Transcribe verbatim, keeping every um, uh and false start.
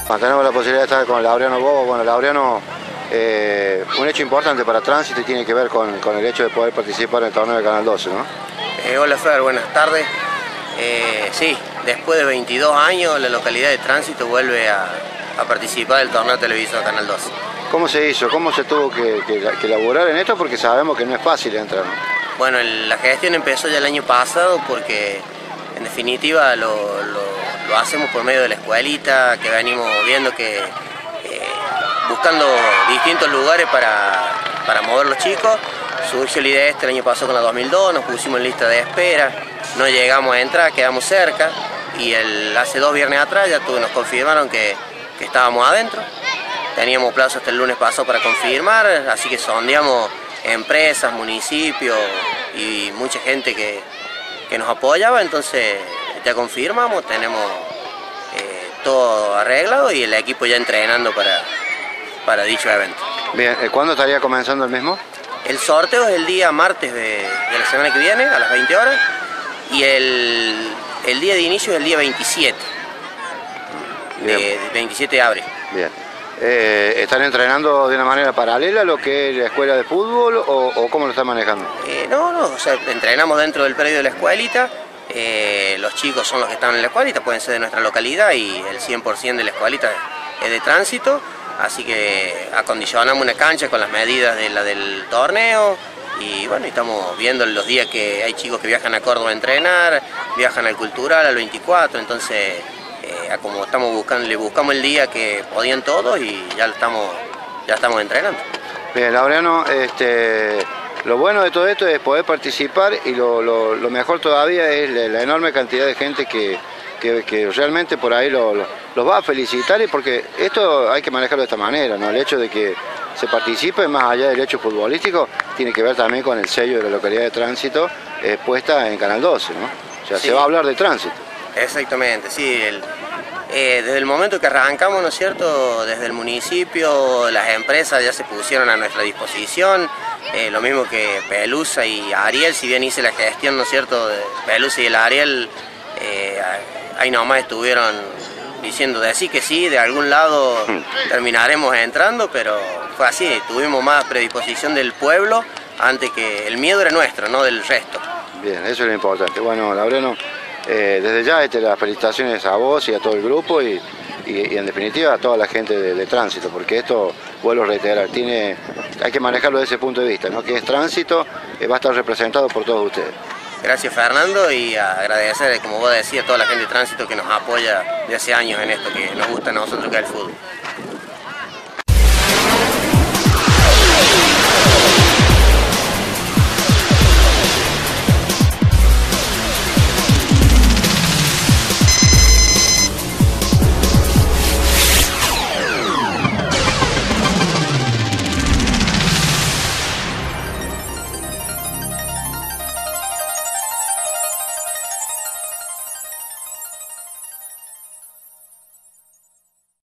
Mantenemos la posibilidad de estar con Laureano Bobo. Bueno, Laureano, eh, un hecho importante para Tránsito y tiene que ver con, con el hecho de poder participar en el torneo de Canal doce, ¿no? Eh, hola Fer, buenas tardes. Eh, sí, después de veintidós años la localidad de Tránsito vuelve a, a participar del torneo televisado Canal doce. ¿Cómo se hizo? ¿Cómo se tuvo que, que, que elaborar en esto? Porque sabemos que no es fácil entrar, ¿no? Bueno, el, la gestión empezó ya el año pasado porque en definitiva lo, lo, lo hacemos por medio de la escuelita, que venimos viendo que eh, buscando distintos lugares para, para mover los chicos. Surgió la idea este el año pasado con la dos mil dos, nos pusimos en lista de espera, no llegamos a entrar, quedamos cerca y el, hace dos viernes atrás ya tuve, nos confirmaron que, que estábamos adentro. Teníamos plazo hasta el lunes pasado para confirmar, así que sondeamos empresas, municipios y mucha gente que, que nos apoyaba, entonces ya confirmamos, tenemos eh, todo arreglado y el equipo ya entrenando para, para dicho evento. Bien, ¿cuándo estaría comenzando el mismo? El sorteo es el día martes de, de la semana que viene, a las veinte horas, y el, el día de inicio es el día veintisiete, de, de veintisiete de abril. Bien. Eh, ¿Están entrenando de una manera paralela a lo que es la escuela de fútbol o, o cómo lo están manejando? Eh, no, no, o sea, entrenamos dentro del predio de la escuelita, eh, los chicos son los que están en la escuelita, pueden ser de nuestra localidad y el cien por ciento de la escuelita es de Tránsito, así que acondicionamos una cancha con las medidas de la del torneo y bueno, estamos viendo los días que hay chicos que viajan a Córdoba a entrenar, viajan al Cultural, al veinticuatro, entonces... Eh, como estamos buscando, le buscamos el día que podían todos y ya estamos, ya estamos entrenando. Bien, Laureano, este, lo bueno de todo esto es poder participar y lo, lo, lo mejor todavía es la, la enorme cantidad de gente que, que, que realmente por ahí lo, lo, los va a felicitar, y porque esto hay que manejarlo de esta manera, ¿no? El hecho de que se participe más allá del hecho futbolístico tiene que ver también con el sello de la localidad de Tránsito eh, puesta en Canal doce, ¿no? O sea, sí, se va a hablar de Tránsito. Exactamente, sí. El, eh, desde el momento que arrancamos, ¿no es cierto?, desde el municipio, las empresas ya se pusieron a nuestra disposición, eh, lo mismo que Pelusa y Ariel, si bien hice la gestión, ¿no es cierto?, de Pelusa y el Ariel, eh, ahí nomás estuvieron diciendo de sí que sí, de algún lado terminaremos entrando, pero fue así, tuvimos más predisposición del pueblo antes que el miedo era nuestro, no del resto. Bien, eso es lo importante. Bueno, Laureano, Eh, desde ya este, las felicitaciones a vos y a todo el grupo y, y, y en definitiva a toda la gente de, de Tránsito, porque esto, vuelvo a reiterar, tiene, hay que manejarlo desde ese punto de vista, ¿no? Que es Tránsito, eh, va a estar representado por todos ustedes. Gracias Fernando, y agradecer, como vos decías, a toda la gente de Tránsito que nos apoya de hace años en esto que nos gusta a nosotros, que es el fútbol.